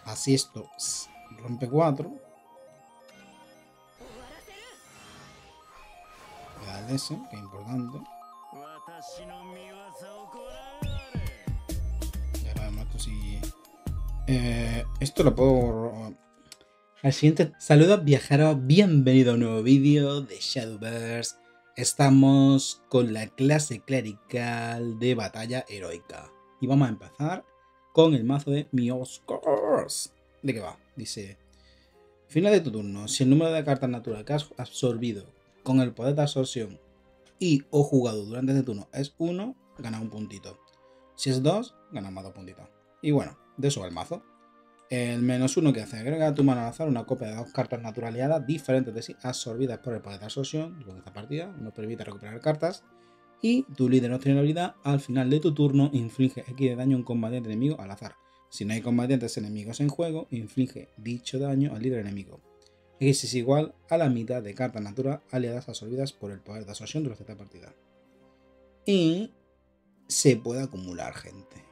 Así esto rompe 4. Voy a darle ese, que es importante. Y ahora vemos esto si... esto lo puedo... Al siguiente, saludos viajeros, bienvenido a un nuevo vídeo de Shadowverse. Estamos con la clase clerical de batalla heroica. Y vamos a empezar con el mazo de Mioscors. ¿De qué va? Dice: final de tu turno, si el número de cartas naturales que has absorbido con el poder de absorción y o jugado durante este turno es 1, ganas un puntito. Si es 2, ganas más 2 puntitos. Y bueno, de eso va el mazo. El -1 que hace: agrega a tu mano al azar una copia de 2 cartas naturalizadas diferentes de sí absorbidas por el poder de absorción durante esta partida. No permite recuperar cartas. Y tu líder no tiene la habilidad, al final de tu turno inflige X de daño a un combatiente enemigo al azar. Si no hay combatientes enemigos en juego, inflige dicho daño al líder enemigo. X es igual a la mitad de cartas naturales aliadas absorbidas por el poder de absorción durante esta partida. Y se puede acumular, gente.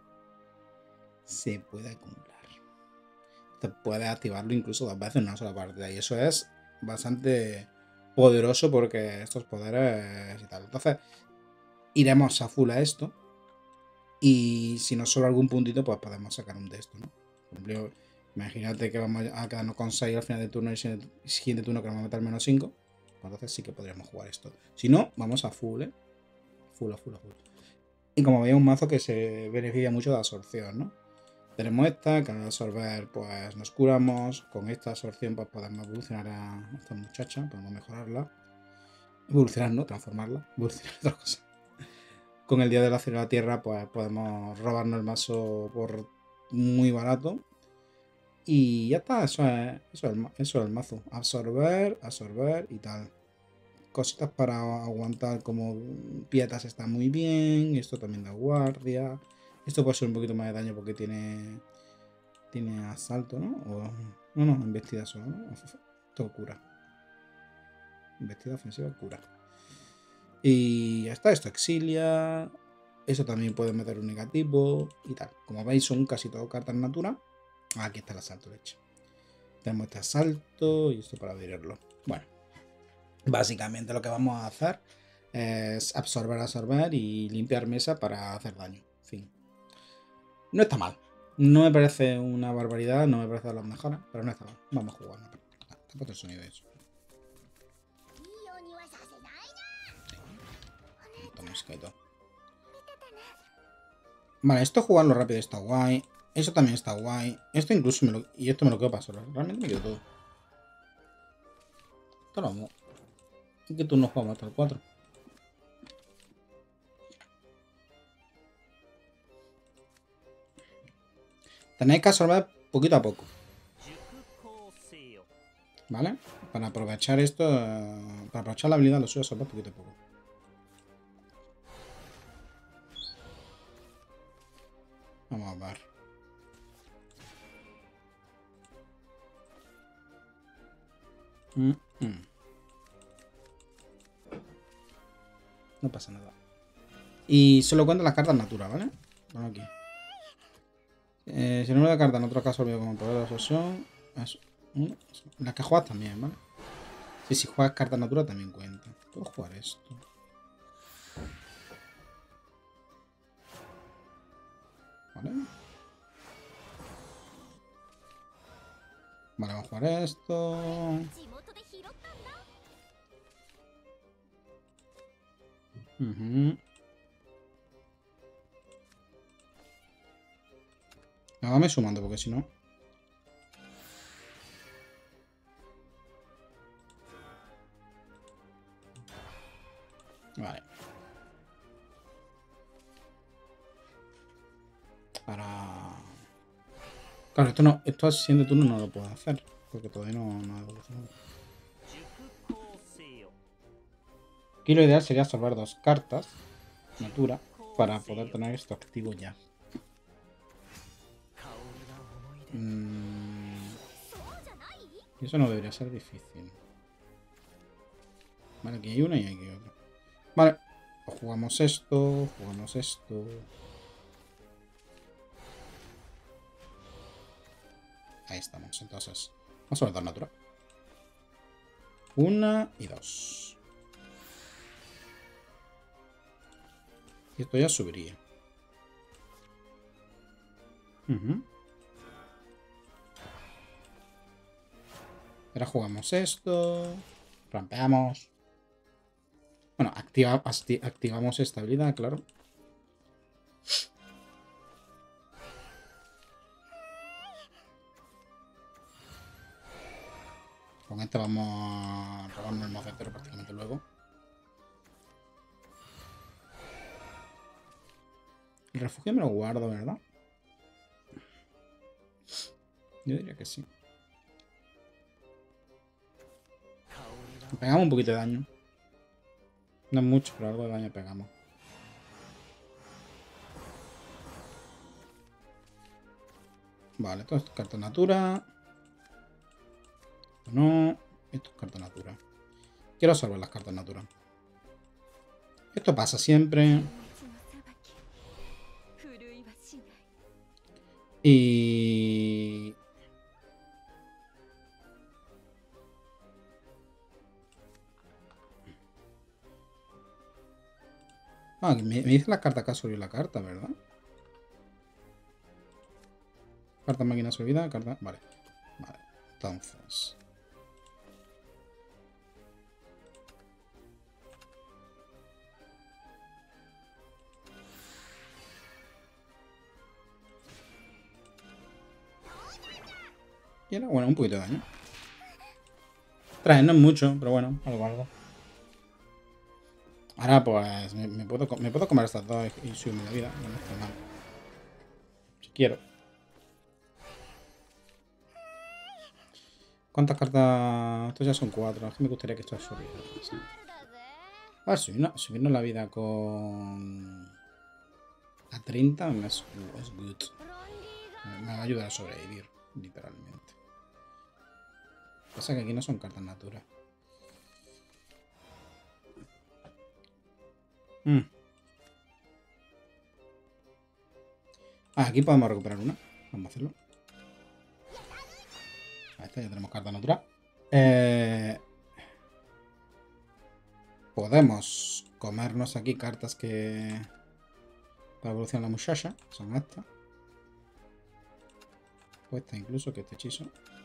Se puede acumular. Te puedes activarlo incluso 2 veces en una sola partida. Y eso es bastante poderoso porque estos poderes y tal. Entonces, iremos a full a esto. Y si nos sobra algún puntito, pues podemos sacar un de estos, ¿no? Por ejemplo, imagínate que vamos a quedarnos con 6 al final del turno y el siguiente turno queremos meter -5. Entonces sí que podríamos jugar esto. Si no, vamos a full, ¿eh? Full. Y como veis, un mazo que se beneficia mucho de absorción, ¿no? Tenemos esta, que al absorber pues nos curamos. Con esta absorción pues podemos evolucionar a esta muchacha, podemos mejorarla. Evolucionar, no, transformarla. Evolucionar otra cosa. Con el Día de la Cielo de la Tierra pues podemos robarnos el mazo por muy barato. Y ya está, eso es el mazo. Absorber y tal. Cositas para aguantar como pietas está muy bien. Esto también da guardia. Esto puede ser un poquito más de daño porque tiene asalto, ¿no? No, embestida solo, ¿no? Todo cura. Embestida ofensiva cura. Y ya está, esto exilia. Eso también puede meter un negativo y tal. Como veis, son casi todo cartas natura. Aquí está el asalto, de hecho. Tenemos este asalto y esto para abrirlo. Bueno, básicamente lo que vamos a hacer es absorber y limpiar mesa para hacer daño. En fin. No está mal. No me parece una barbaridad, no me parece de las mejores, pero no está mal. Vamos a jugar. Tampoco el sonido de eso. Vale, esto jugarlo rápido está guay. Eso también está guay. Esto incluso me lo... Y esto me lo quedo para solo. Realmente me quedo todo. Esto lo vamos. ¿En qué turno jugamos hasta el 4? Tenéis que absorber poquito a poco. ¿Vale? Para aprovechar esto... Para aprovechar la habilidad lo suyo absorber poquito a poco. Vamos a ver. No pasa nada. Y solo cuentan las cartas naturales, ¿vale? Vamos aquí. Si el número de cartas en otro caso olvido como poder de absorción. Eso. Las que juegas también, ¿vale? Sí, si juegas cartas naturales también cuenta. Puedo jugar esto. ¿Vale? Vale, vamos a jugar esto. Hágame sumando, porque si no... Vale. Para... Claro, esto no... Esto siendo turno no lo puedo hacer. Porque todavía no ha evolucionado. Aquí lo ideal sería salvar 2 cartas. Natura. Para poder tener esto activo ya. Y eso no debería ser difícil. Vale, aquí hay una y aquí hay otra. Vale. Pues jugamos esto. Ahí estamos. Entonces, vamos a ver 2 natural. 1 y 2. Y esto ya subiría. Ahora jugamos esto. Rampeamos. Bueno, activamos estabilidad, claro. Con este vamos a robarnos el mocetero prácticamente luego. El refugio me lo guardo, ¿verdad? Yo diría que sí. Pegamos un poquito de daño. No es mucho, pero algo de daño pegamos. Vale, esto es carta natura. No, esto es carta natura. Quiero salvar las cartas natura. Esto pasa siempre. Y... Ah, me dice la carta acá sobre la carta, ¿verdad? Carta máquina subida, carta... Vale. Vale. Entonces... Y era, bueno, un poquito de daño. Trae, no es mucho, pero bueno, algo. Ahora pues me puedo comer estas dos y subirme la vida. No está mal. Si quiero. ¿Cuántas cartas? Estos ya son 4. Es que me gustaría que esto subiera. Sí. A ver, subirnos la vida con... A 30 es good. Me va a ayudar a sobrevivir, literalmente. Pasa que aquí no son cartas naturas. Aquí podemos recuperar una. Vamos a hacerlo. Ahí está, ya tenemos carta natural. Podemos comernos aquí cartas que... Para evolucionar la muchacha. Son estas. O esta incluso, que este hechizo.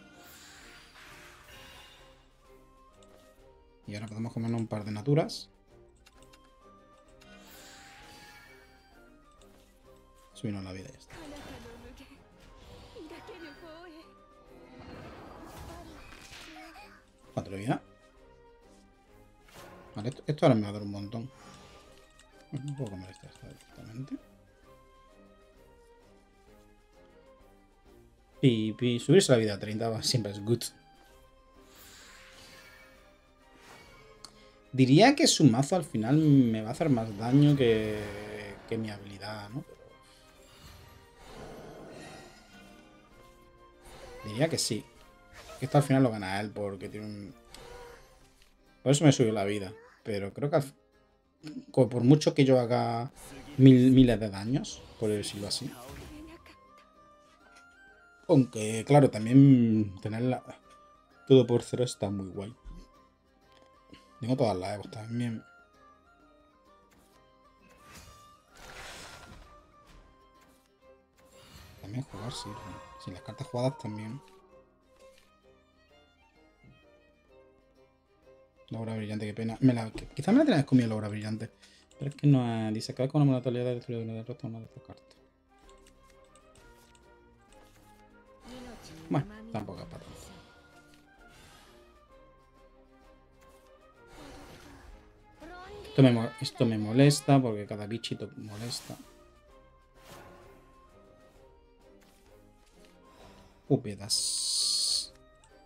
Y ahora podemos comernos un par de naturas. Subirnos la vida y ya está. 4 de vida. Vale, esto ahora me va a dar un montón. No puedo comer esta directamente. Y subirse la vida a 30 siempre es good. Diría que su mazo al final me va a hacer más daño que mi habilidad, ¿no? Pero... Diría que sí. Que esto al final lo gana él porque tiene un... Por eso me subió la vida. Pero creo que por mucho que yo haga miles de daños, por decirlo así. Aunque, claro, también tenerla todo por 0 está muy guay. Tengo todas las Evos también. También jugar sirve. Si las cartas jugadas también. La obra brillante, qué pena. Quizás me la tenía comido la obra brillante. Pero es que no es. Dice que con una modalidad de destruir una derrota una de estas cartas. Bueno, tampoco es para tanto. Esto me molesta porque cada bichito molesta. Húpedas.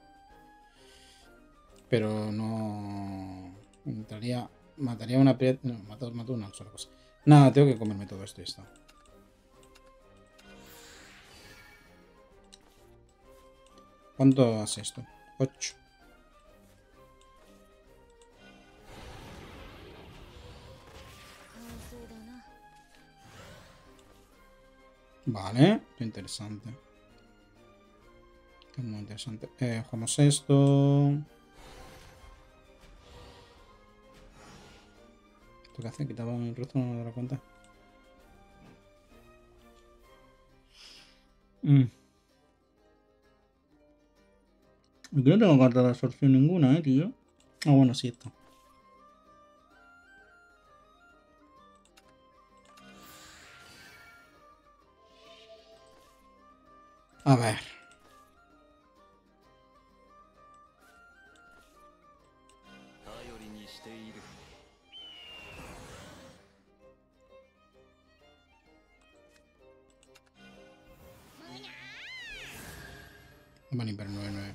Pero no... Mataría una piedra... No, mato una sola cosa. Nada, tengo que comerme todo esto y está. ¿Cuánto hace esto? 8. Vale, qué interesante. Esto es muy interesante. Jugamos esto. ¿Esto qué hace? Quitaba el resto, no me doy cuenta. Aquí no tengo carta de absorción ninguna, tío. Ah, bueno, sí, esto. A ver. Van a ir 9-9.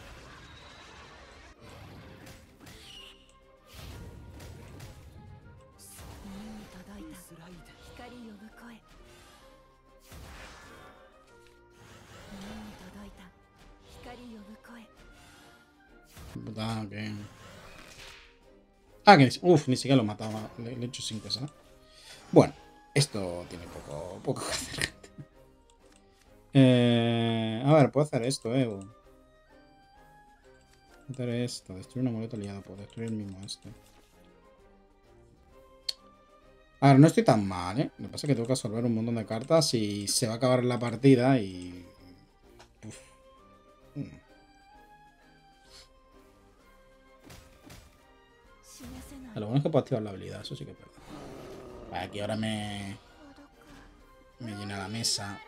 Puta, que... Ah, que ni siquiera lo mataba. Le he hecho sin cosa, ¿no? Bueno, esto tiene poco que hacer, gente. A ver, puedo hacer esto, hacer esto. Destruir un amuleto aliado. Puedo destruir el mismo este. A ver, no estoy tan mal, ¿eh? Lo que pasa es que tengo que absorber un montón de cartas y se va a acabar la partida y... Uf. Lo bueno es que puedo activar la habilidad, eso sí que es verdad. Vale, aquí ahora me llena la mesa.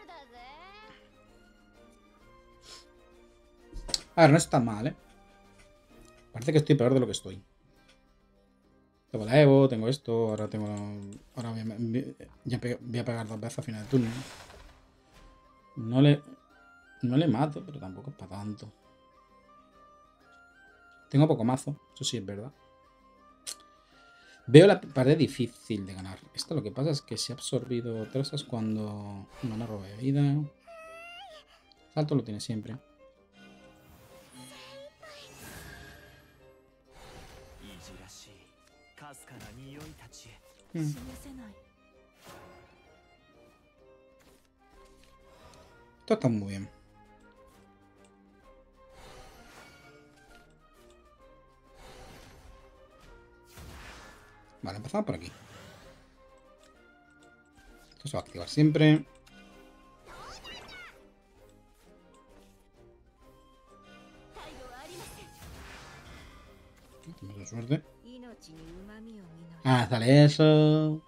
A ver, no está mal, ¿eh? Parece que estoy peor de lo que estoy. Tengo la Evo, tengo esto, ahora tengo... Ahora voy a pegar 2 veces a final de turno. No le mato, pero tampoco es para tanto. Tengo poco mazo, eso sí es verdad. Veo la pared difícil de ganar. Esto lo que pasa es que se ha absorbido trozos cuando... Mana roba de vida. Salto lo tiene siempre. Esto está muy bien. Vale, empezamos por aquí. Esto se va a activar siempre. Tenemos suerte. Ah, sale eso.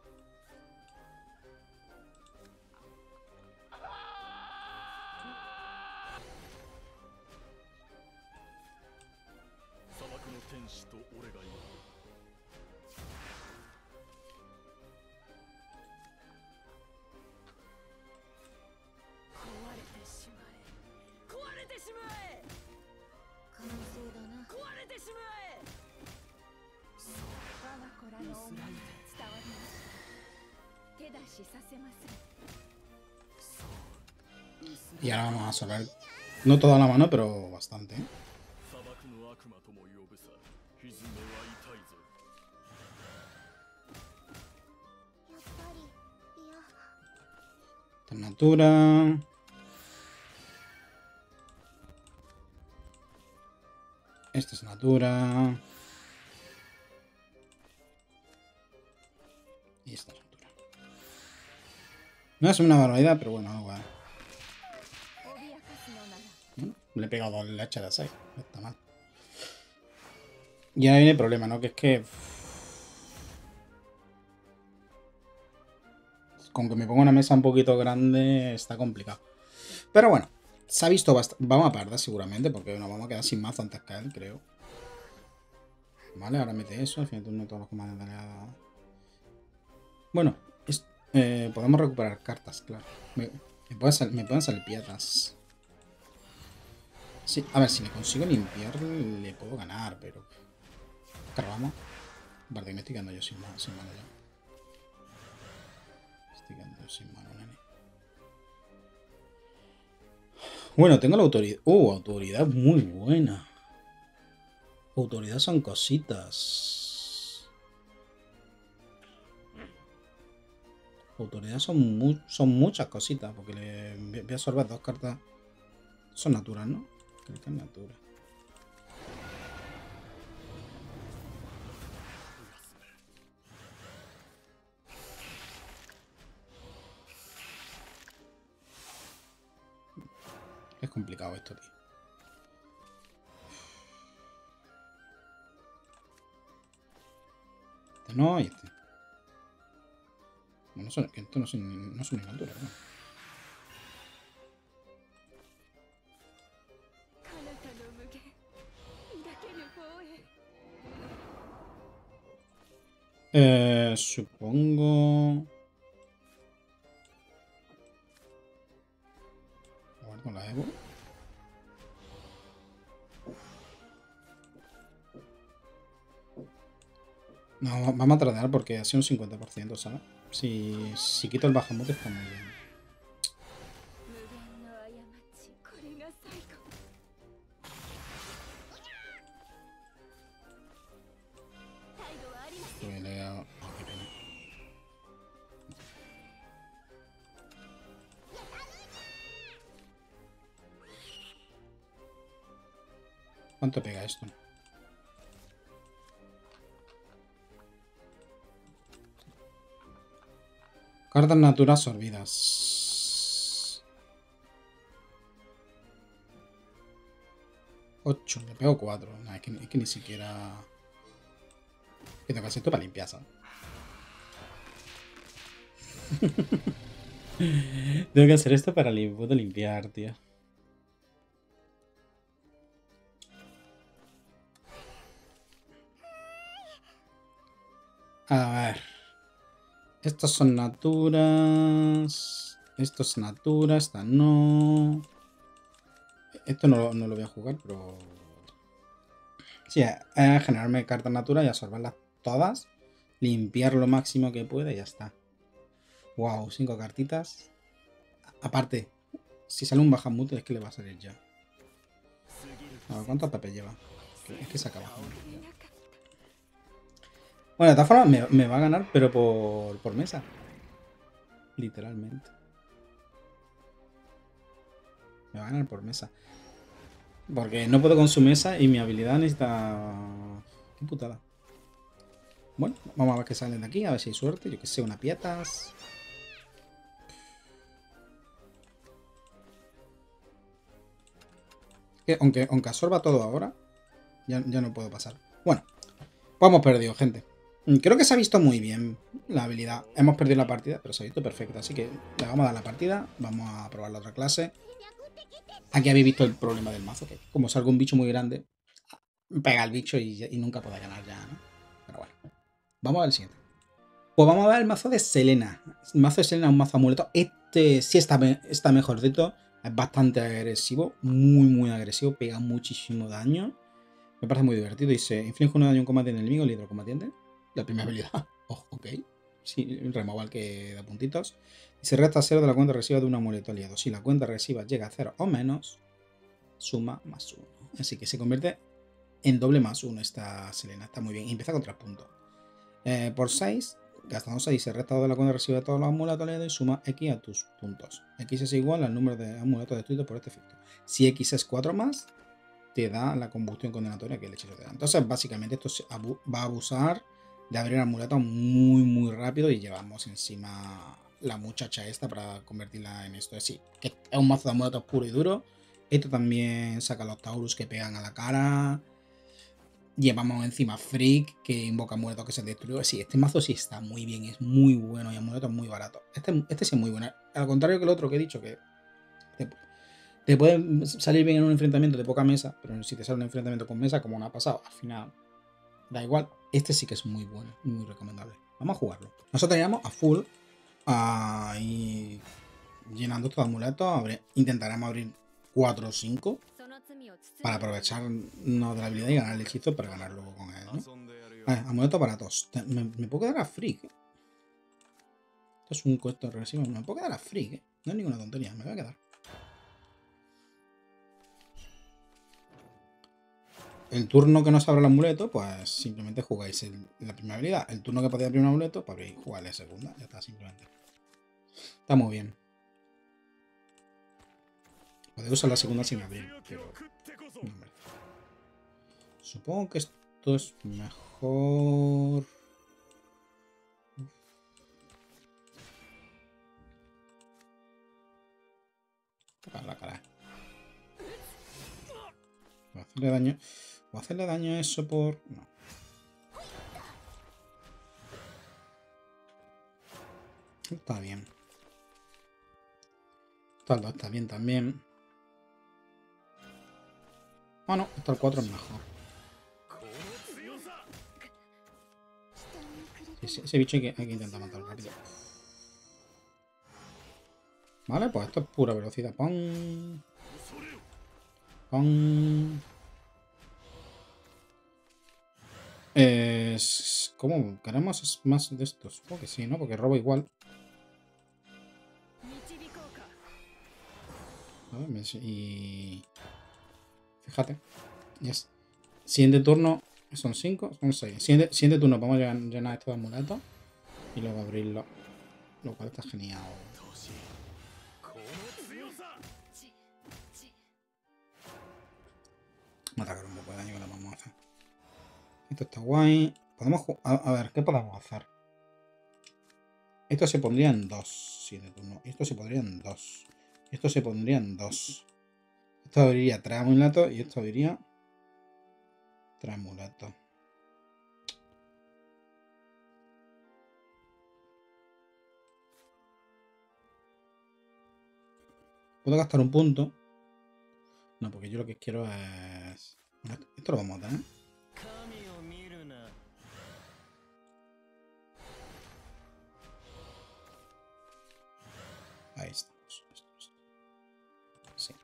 Y ahora vamos a solar. No toda la mano, pero bastante. Natura. Esta es Natura. Y esta es Natura. No es una barbaridad, pero bueno, no va. Bueno, le he pegado 2 lechas de 6. No está mal. Y ahora viene el problema, ¿no? Que es que... Con que me ponga una mesa un poquito grande está complicado. Pero bueno, se ha visto bastante. Vamos a perder seguramente porque nos vamos a quedar sin mazo antes que él, creo. Vale, ahora mete eso. Al final turno todos los comandos de aliado. Bueno, podemos recuperar cartas, claro. Me pueden salir piedras. Sí, a ver, si le consigo limpiar le puedo ganar, pero... Cargamos. Vale, me estoy quedando yo sin mano ya. Estoy quedando sin mano, nene. Bueno, tengo la autoridad. Autoridad muy buena. Autoridad son cositas. Autoridad son muchas cositas, porque le voy a absorber 2 cartas. Son naturas, ¿no? Creo que es natura. Es complicado esto, tío. Este no y este. Bueno, esto no son ni naturas, ¿no? Supongo... Guardo la Evo. No, vamos a tratar porque ha sido un 50%, ¿sabes? Si quito el Bahamut está muy bien. Oh, qué pena. ¿Cuánto pega esto? Cartas naturas absorbidas. 8, le pego 4. Nah, es que ni siquiera... Que tengo que hacer esto para limpiar, ¿sabes? Tengo que hacer esto para limpiar, tío. A ver. Estos son naturas. Esto es natura, esta no. Esto no lo voy a jugar, pero... Sí, generarme cartas naturas y absorberlas todas. Limpiar lo máximo que pueda y ya está. Wow, 5 cartitas. Aparte, si sale un Bahamut es que le va a salir ya. A ver, ¿cuántos PP lleva? Es que se acaba. Bueno, de todas formas me va a ganar, pero por mesa. Literalmente. Me va a ganar por mesa. Porque no puedo con su mesa y mi habilidad necesita... Qué putada. Bueno, vamos a ver qué salen de aquí, a ver si hay suerte. Yo que sé, una pietas. Que aunque absorba todo ahora, ya no puedo pasar. Bueno, pues hemos perdido, gente. Creo que se ha visto muy bien la habilidad. Hemos perdido la partida, pero se ha visto perfecto. Así que le vamos a dar la partida. Vamos a probar la otra clase. Aquí habéis visto el problema del mazo, que como salga un bicho muy grande, pega al bicho y nunca podrá ganar ya, ¿no? Pero bueno, vamos a ver el siguiente. Pues vamos a ver el mazo de Selena. El mazo de Selena es un mazo amuleto. Este sí está mejorcito. Es bastante agresivo, muy agresivo. Pega muchísimo daño. Me parece muy divertido. Dice, inflige uno de daño a un combatiente enemigo, líder combatiente. La primera habilidad. Oh, ok. Sí, removal que da puntitos. Y se resta 0 de la cuenta regresiva de un amuleto aliado. Si la cuenta regresiva llega a 0 o menos, suma +1. Así que se convierte en doble +1 esta Selena. Está muy bien. Y empieza con 3 puntos. Por 6, gastando 6, se resta de la cuenta regresiva de todos los amuletos aliados y suma X a tus puntos. X es igual al número de amuletos destruidos por este efecto. Si X es 4 más, te da la combustión condenatoria que el hechizo te da. Entonces, básicamente, esto va a abusar de abrir amuletos muy rápido y llevamos encima la muchacha esta para convertirla en esto. Sí, que es un mazo de amuletos puro y duro. Esto también saca los Taurus que pegan a la cara. Llevamos encima Freak, que invoca amuletos que se destruyó. Sí, este mazo sí está muy bien, es muy bueno y amuletos muy baratos. Este sí es muy bueno. Al contrario que el otro que he dicho, que te puede salir bien en un enfrentamiento de poca mesa, pero si te sale un enfrentamiento con mesa, como no ha pasado, al final da igual. Este sí que es muy bueno, muy recomendable. Vamos a jugarlo. Nosotros iremos a full, y llenando estos amuletos. Intentaremos abrir 4 o 5 para aprovecharnos de la habilidad y ganar el hechizo para ganar luego con él, ¿no? Amuletos baratos. Me puedo quedar a Freak. Esto es un costo regresivo. Me puedo quedar a Freak. No es ninguna tontería, me voy a quedar. El turno que no se abra el amuleto, pues simplemente jugáis la primera habilidad. El turno que podéis abrir un amuleto, pues abrir jugar la segunda. Ya está, simplemente. Está muy bien. Podría usar la segunda sin abrir, pero no merece. Supongo que esto es mejor. Tocar la cara. Voy a hacerle daño. Voy a hacerle daño a eso por. No. Está bien. Está el 2 está bien también. Ah, no, está el 4 es mejor. Ese bicho hay que intentar matarlo rápido. Vale, pues esto es pura velocidad. ¡Pum! ¡Pum! ¿Cómo? ¿Queremos más de estos? Supongo que sí, ¿no? Porque robo igual. A ver, y... Fíjate. Yes. Siguiente turno. Son 5, son 6. Siguiente turno podemos llenar estos amuletos. Y luego abrirlo. Lo cual está genial. Vamos a atacar un poco de daño que le vamos a hacer. Esto está guay. Podemos a ver, ¿qué podemos hacer? Esto se pondría en 2. Siguiente turno. Esto se pondría en 2. Esto se pondría en 2. Esto abriría 3 amuletos y esto abriría 3 amuletos. ¿Puedo gastar un punto? No, porque yo lo que quiero es... Bueno, esto lo vamos a tener. Ahí estamos. Sí.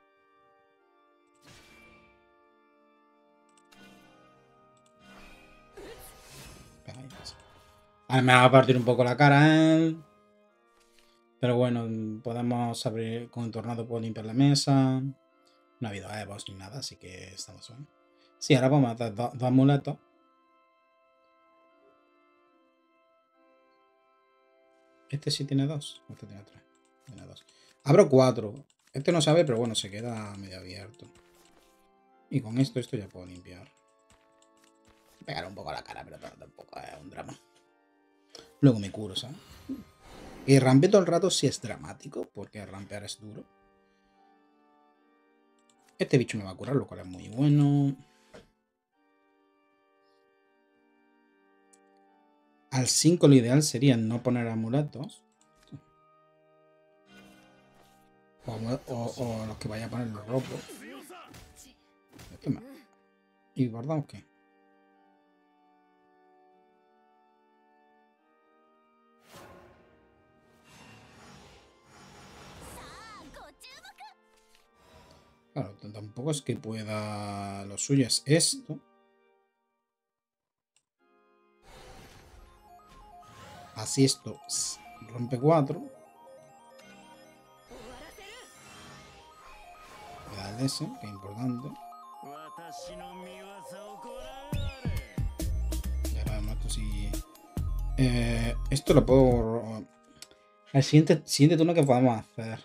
Ahora me va a partir un poco la cara él. Pero bueno, podemos abrir con el tornado, puedo limpiar la mesa. No ha habido evos ni nada, así que estamos bien. Sí, ahora vamos a matar dos amuletos. Este sí tiene 2. Este tiene 3. Tiene 2. Abro 4. Este no sabe, pero bueno, se queda medio abierto. Y con esto ya puedo limpiar. Pegar un poco la cara, pero tampoco es un drama. Luego me curo, ¿sabes? Y rampe todo el rato sí es dramático, porque rampear es duro. Este bicho me va a curar, lo cual es muy bueno. Al 5 lo ideal sería no poner amuletos. O los que vaya a poner los ropos. ¿Y guardamos qué? Claro, tampoco es que pueda... Lo suyo es esto. Así esto rompe 4. Cuidado ese, que es importante. Y ahora vemos esto si... esto lo puedo... El siguiente turno que podemos hacer.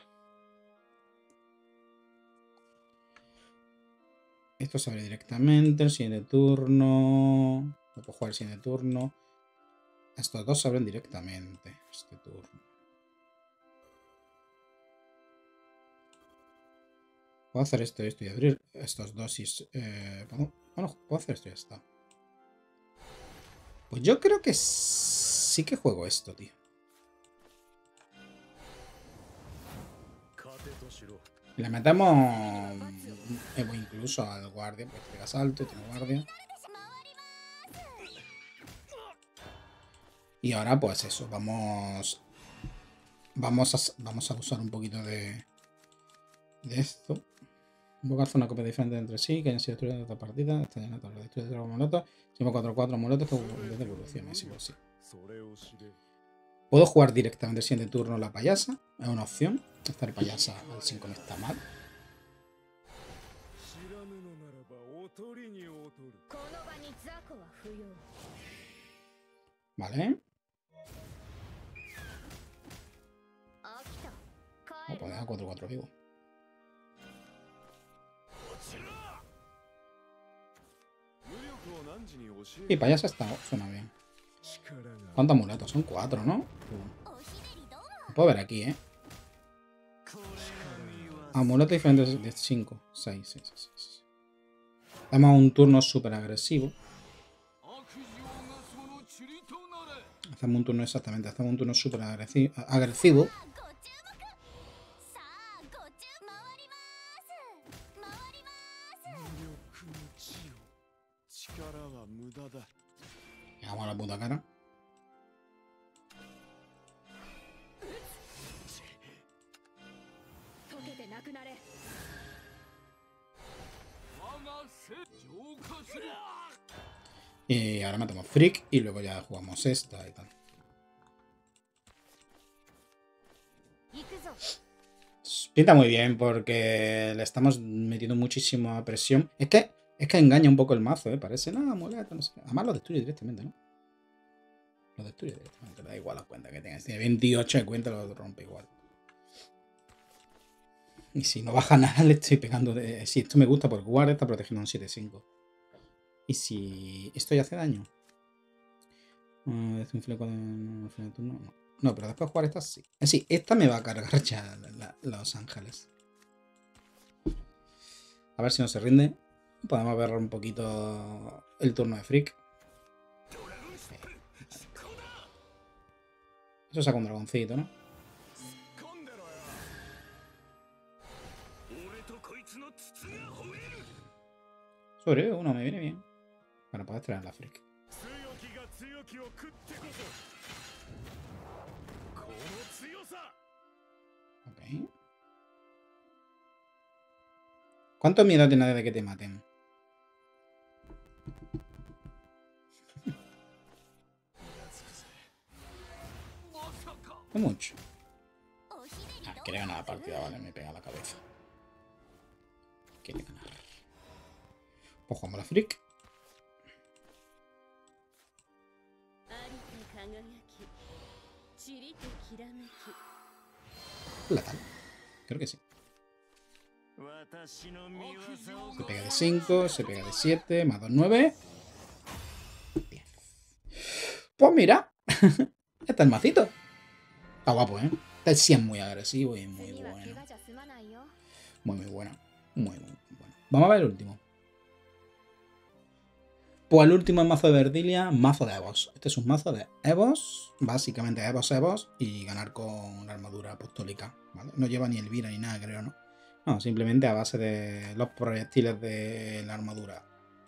Esto se abre directamente. El siguiente turno... No puedo jugar el siguiente turno. Estos dos se abren directamente. Este turno. Puedo hacer esto y abrir estos dos y... bueno, puedo hacer esto y ya está. Pues yo creo que sí que juego esto, tío. Le metemos Evo incluso al guardia, porque pega salto, tiene guardia. Y ahora pues eso, vamos a usar un poquito de esto. Invocar una copia diferente entre sí, que hayan sido destruidas en otra partida. Está llena de destruir de los amuletos. Si 4-4 amuletos, en de evolución, así pues sí. Puedo jugar directamente el siguiente turno la payasa. Es una opción. Hacer payasa al 5 no está mal. Vale. Oh, pues deja 4-4 vivo. Y para allá se está. Suena bien. ¿Cuántos amuletos? Son 4, ¿no? Puedo ver aquí, ¿eh? Amuletos diferentes de 5. 6, 6, 6, 6. Hacemos un turno súper agresivo. Hacemos un turno exactamente. Hacemos un turno súper agresivo. Vamos a la puta cara. Y ahora matamos Freak y luego ya jugamos esta y tal. Pinta muy bien porque le estamos metiendo muchísima presión. Es que engaña un poco el mazo, ¿eh? Parece, no, amuleto, no sé qué. Además lo destruye directamente, ¿no? Lo destruye directamente, da igual la cuenta que tengas. Tiene 28 de cuenta, lo rompe igual. Y si no baja nada, le estoy pegando de... Si esto me gusta porque guarda está protegiendo un 7-5. Y si esto ya hace daño. Es un fleco de turno. No, pero después de jugar esta sí. Sí, esta me va a cargar ya los ángeles. A ver si no se rinde. Podemos ver un poquito el turno de Freak. Eso saca un dragoncito, ¿no? Sobre uno me viene bien. Bueno, puedes traer la Freak. Ok. ¿Cuánto miedo tienes de que te maten? No mucho. Quiere ganar la partida, vale, me pega la cabeza. Quiere ganar. Pues jugamos la Freak. Letal. Creo que sí. Se pega de 5, se pega de 7, más 2, 9. 10. Pues mira. Este es el macito. Está guapo, ¿eh? Este sí es muy agresivo y muy bueno. Muy bueno. Muy bueno. Vamos a ver el último. Pues el último es mazo de Verdilia, mazo de Evos. Este es un mazo de Evos, básicamente Evos y ganar con la armadura apostólica, ¿vale? No lleva ni Elvira ni nada, creo, ¿no? No, simplemente a base de los proyectiles de la armadura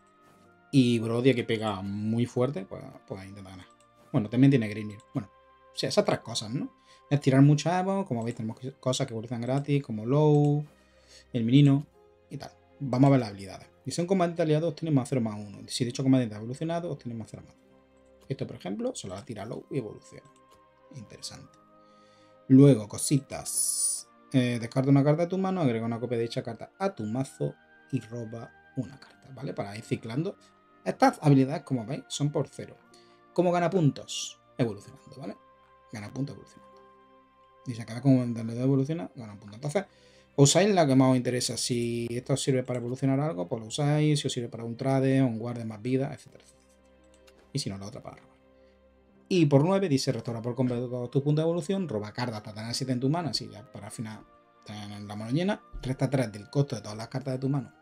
y Brodia que pega muy fuerte, pues intenta ganar. Bueno, también tiene Greenir. Bueno, o sea, esas 3 cosas, ¿no? Es tirar mucho Evos, como veis tenemos cosas que evolucionan gratis, como Low, el menino y tal. Vamos a ver las habilidades. Si son combates aliados, obtienen más 0 más 1. Si dicho combate evolucionado, obtienen más 0 más 1. Esto, por ejemplo, solo la tira Low y evoluciona. Interesante. Luego, cositas. Descarta una carta de tu mano, agrega una copia de dicha carta a tu mazo y roba una carta, ¿vale? Para ir ciclando. Estas habilidades, como veis, son por 0. ¿Cómo gana puntos? Evolucionando, ¿vale? Gana puntos evolucionando. Y si acaba con darle de evolucionar, gana puntos. Entonces, usáis la que más os interesa. Si esto os sirve para evolucionar algo, pues lo usáis. Si os sirve para un trade, un guarde más vida, etcétera, etcétera. Y si no, la otra para robar. Y por 9 dice restaura por completo tu punto de evolución, roba cartas para tener 7 en tu mano, así ya para al final tener la mano llena, resta 3 del costo de todas las cartas de tu mano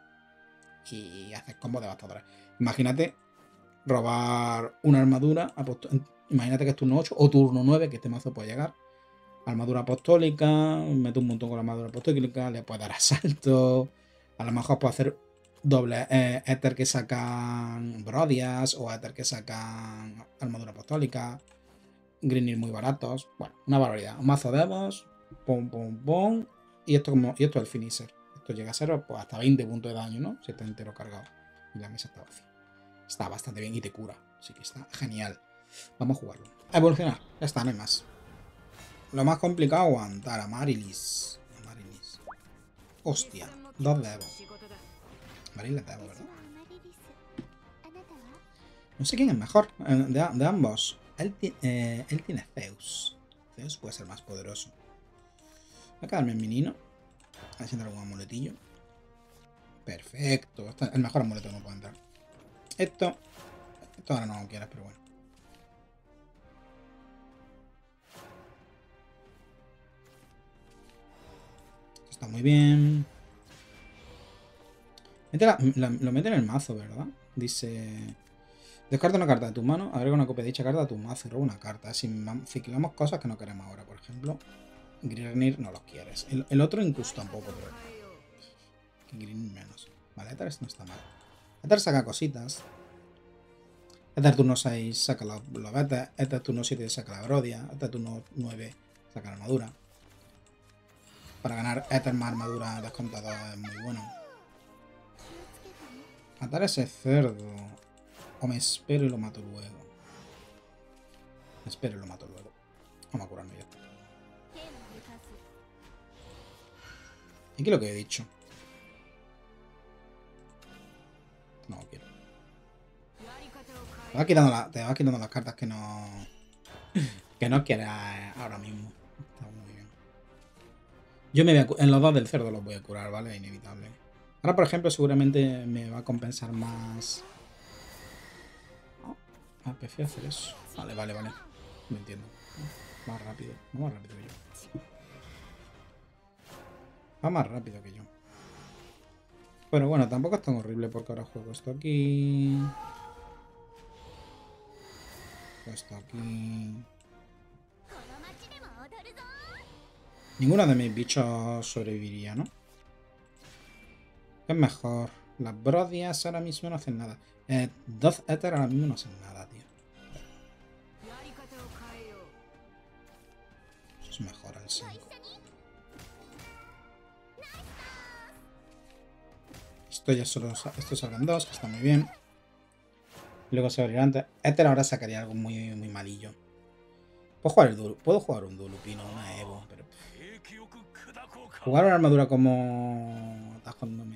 y haces combos devastadores. Imagínate robar una armadura, imagínate que es turno 8 o turno 9, que este mazo puede llegar. Armadura apostólica, mete un montón con la armadura apostólica, le puedes dar asalto, a lo mejor puede hacer doble éter que sacan Brodias o éter que sacan armadura apostólica, Greenir muy baratos, bueno, una barbaridad. Un mazo de Evos, pum, pum, pum, y esto es el finisher. Esto llega a ser pues, hasta 20 puntos de daño, ¿no? Si está entero cargado y la mesa está vacía. Está bastante bien y te cura, así que está genial. Vamos a jugarlo. A evolucionar, ya está, no hay más. Lo más complicado es aguantar a Marilis. Hostia, 2 de Evo. Marilis de Evo, ¿verdad? No sé quién es mejor de ambos. Él tiene Zeus. Zeus puede ser más poderoso. Voy a quedarme en menino. Haciendo algún amuletillo. Perfecto. Este es el mejor amuleto que me puede entrar. Esto. Esto ahora no lo quieres, pero bueno. Esto está muy bien. Lo mete en el mazo, ¿verdad? Dice... Descarta una carta de tu mano, agrega una copia de dicha carta a tu mazo y roba una carta. Si ciclamos cosas que no queremos ahora, por ejemplo. Grirnir no los quieres. El otro incluso tampoco, pero... Grirnir menos. Vale, Ether no está mal. Ether saca cositas. Ether turno 6 saca los betas. Ether turno 7 saca la brodia. Ether turno 9 saca la armadura. Para ganar Ether más armadura descontada es muy bueno. Matar a ese cerdo. O me espero y lo mato luego. Me espero y lo mato luego. Vamos a curarme ya. ¿Y qué es lo que he dicho? No quiero. Te vas quitando las cartas que no... Que no quieres ahora mismo. Está muy bien. Yo me voy en los dos del cerdo los voy a curar, ¿vale? Es inevitable. Ahora, por ejemplo, seguramente me va a compensar más... Ah, prefiero hacer eso. Vale. Lo entiendo. Más rápido. Va más rápido que yo. Va más rápido que yo. Pero bueno, tampoco es tan horrible porque ahora juego esto aquí. Esto aquí. Ninguno de mis bichos sobreviviría, ¿no? ¿Qué es mejor? Las brodias ahora mismo no hacen nada. 2 Ether ahora mismo no hacen nada, tío. Eso es mejor al 5. Esto ya solo... Estos salen 2, que está muy bien. Luego se abrirá antes. Ether ahora sacaría algo muy, muy malillo. Puedo jugar un Dulupino, una Evo, pero... Jugar una armadura como... Atajándome...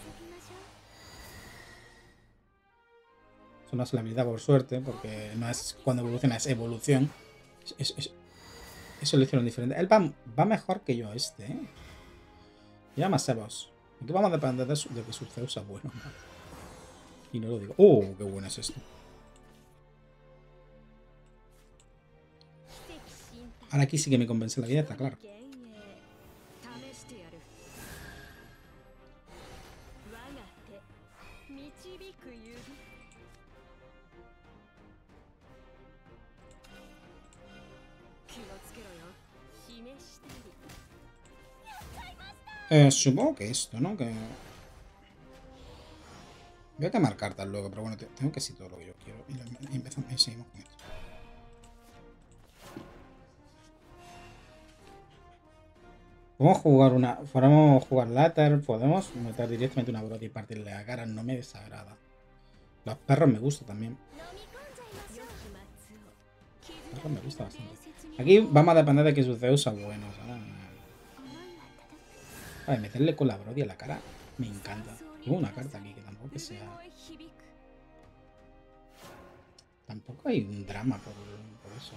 Eso no es la habilidad por suerte, porque no es cuando evoluciona, es evolución. Eso lo hicieron diferente. Él va mejor que yo este, ¿eh? Ya más Sebos. Aquí vamos a depender de que su Zeus sea bueno. Y no lo digo. ¡Oh, qué bueno es esto! Ahora aquí sí que me convence la vida, está claro. Supongo que esto, ¿no? Que... Voy a quemar cartas luego, pero bueno, tengo que decir todo lo que yo quiero. Y empezamos y seguimos con esto. Podemos jugar Later, podemos meter directamente una brota y partirle la cara, no me desagrada. Los perros me gustan también. Los perros me gustan bastante. Aquí vamos a depender de que sus Zeus sea bueno, ¿sabes? A ver, meterle con la brody a la cara me encanta. Tengo una carta aquí que tampoco que sea... Tampoco hay un drama por eso.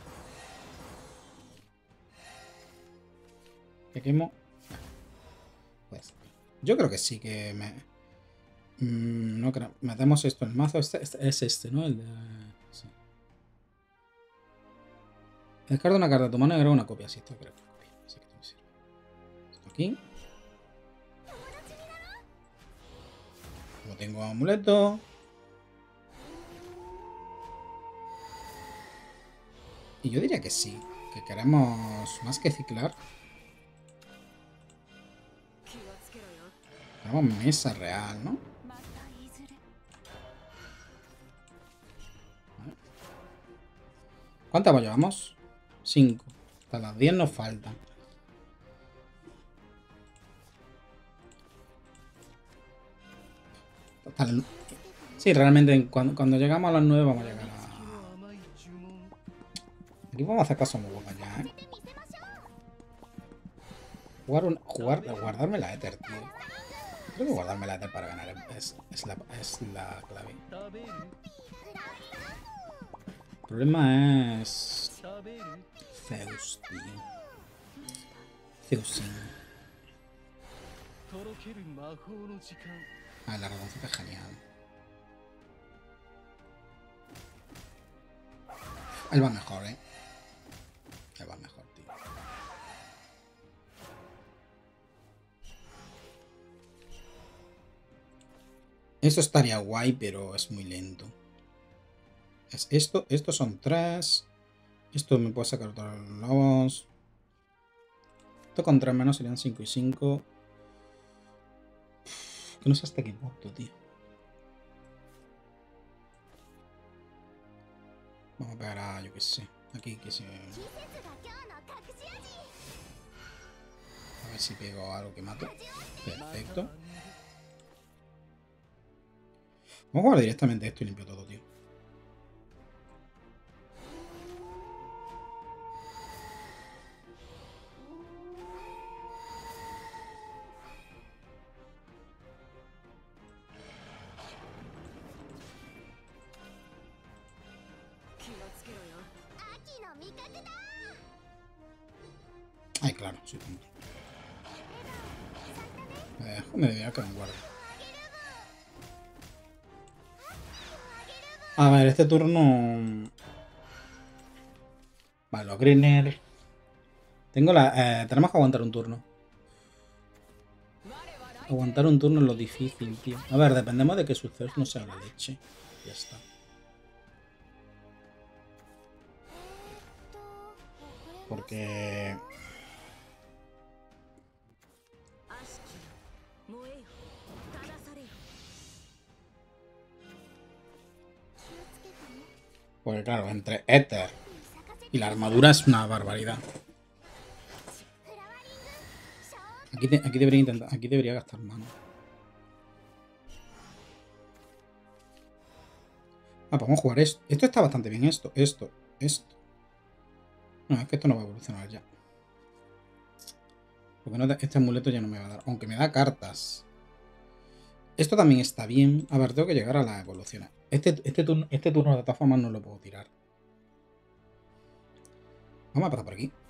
¿Qué quemo? Pues yo creo que sí que me... no creo. Metemos esto en el mazo. Es este, ¿no? El de... Sí. Descarta una carta de tu mano y agrega una copia. Sí, esto creo que copia. Así que me sirve. Esto aquí. Como tengo amuleto. Y yo diría que sí. Que queremos más que ciclar. Queremos mesa real, ¿no? ¿Cuántas llevamos? 5. Hasta las 10 nos faltan. Sí, realmente cuando llegamos a las 9 vamos a llegar a... Aquí vamos a hacer caso a Mugoka ya, ¿eh? Guardarme la Ether, tío. Creo que guardarme la Ether para ganar es la clave. El problema es... Zeus, tío. Zeusin. Ah, la ratoncita es genial. Él va mejor, Él va mejor, tío. Esto estaría guay, pero es muy lento. Es esto, estos son 3. Esto me puede sacar todos los lobos. Esto con 3 menos serían 5 y 5. Que no sé hasta qué punto, tío. Vamos a pegar a, yo qué sé. Aquí, que se... A ver si pego algo que mato. Perfecto. Vamos a jugar directamente esto y limpio todo, tío. Ay, claro, soy tonto. Me debería quedar en guardia. A ver, este turno... Vale, los Greener. Tenemos que aguantar un turno. Aguantar un turno es lo difícil, tío. A ver, dependemos de que su Zeus no sea la leche. Ya está. Porque... Porque claro, entre Éter y la armadura es una barbaridad. Aquí debería intentar... Aquí debería gastar mano. Ah, podemos jugar esto. Esto está bastante bien, esto. No, es que esto no va a evolucionar ya. Porque no, este amuleto ya no me va a dar. Aunque me da cartas. Esto también está bien. A ver, tengo que llegar a las evoluciones. Este turno de todas formas no lo puedo tirar. Vamos a pasar por aquí.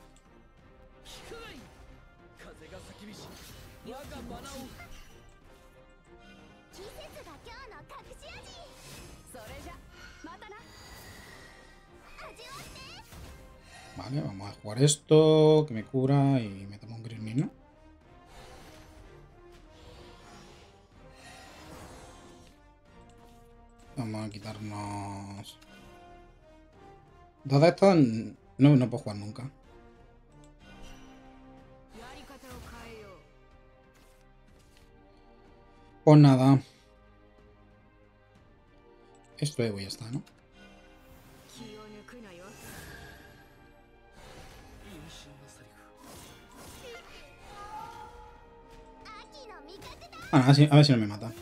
Vale, vamos a jugar esto, que me cura y metemos un Green, ¿no? Vamos a quitarnos... Dos de estos no puedo jugar nunca. Pues nada. Esto Evo ya está, ¿no? Bueno, a ver si no me mata.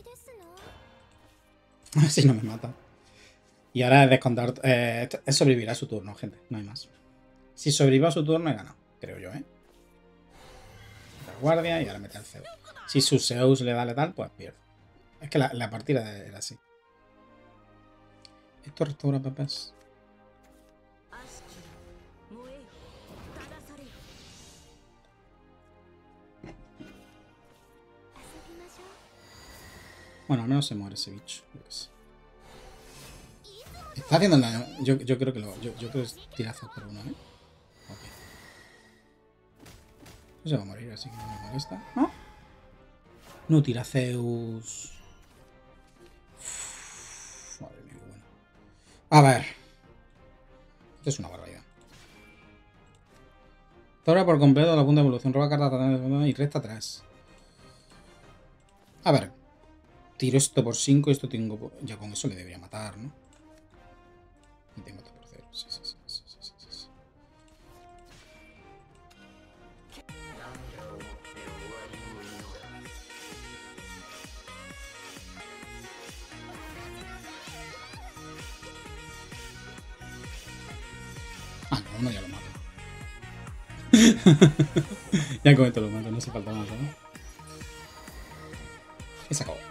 A ver si no me mata. Y ahora es descontar... es sobrevivir a su turno, gente. No hay más. Si sobrevivo a su turno, he ganado. Creo yo, ¿eh? La guardia y ahora mete al Zeus. Si su Zeus le da letal, pues pierde. Es que la partida era así. Esto restaura papás. Bueno, al menos se muere ese bicho. Está haciendo daño. Yo creo que yo creo que es tirazo por uno, ¿eh? Ok. No se va a morir, así que no me molesta. ¿No? No tira Zeus. Uf, madre mía, qué bueno. A ver. Esto es una barbaridad. Tora por completo la punta de evolución. Roba carta y resta 3. A ver. Tiro esto por 5 y esto tengo... Ya con eso le debería matar, ¿no? Y tengo esto por 0. Sí. Ah, no, uno ya lo mato. Ya con esto lo mato, no hace falta más, ¿no? Y se acabó.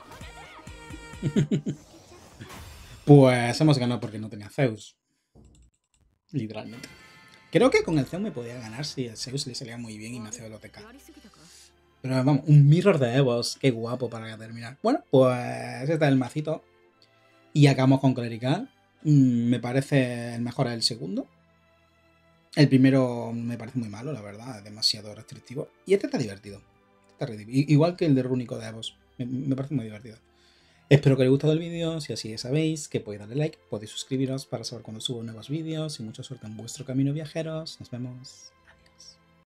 Pues hemos ganado porque no tenía Zeus. Literalmente. Creo que con el Zeus me podía ganar si el Zeus le salía muy bien y me hacía el OTK. Pero vamos, un Mirror de Evos. Qué guapo para terminar. Bueno, pues este es el macito. Y acabamos con Clerical. Me parece el mejor es el segundo. El primero me parece muy malo, la verdad, es demasiado restrictivo. Y este está divertido. Igual que el de Rúnico de Avos. Me parece muy divertido. Espero que os haya gustado el vídeo. Si así es, sabéis que podéis darle like, podéis suscribiros para saber cuando subo nuevos vídeos. Y mucha suerte en vuestro camino, viajeros. Nos vemos.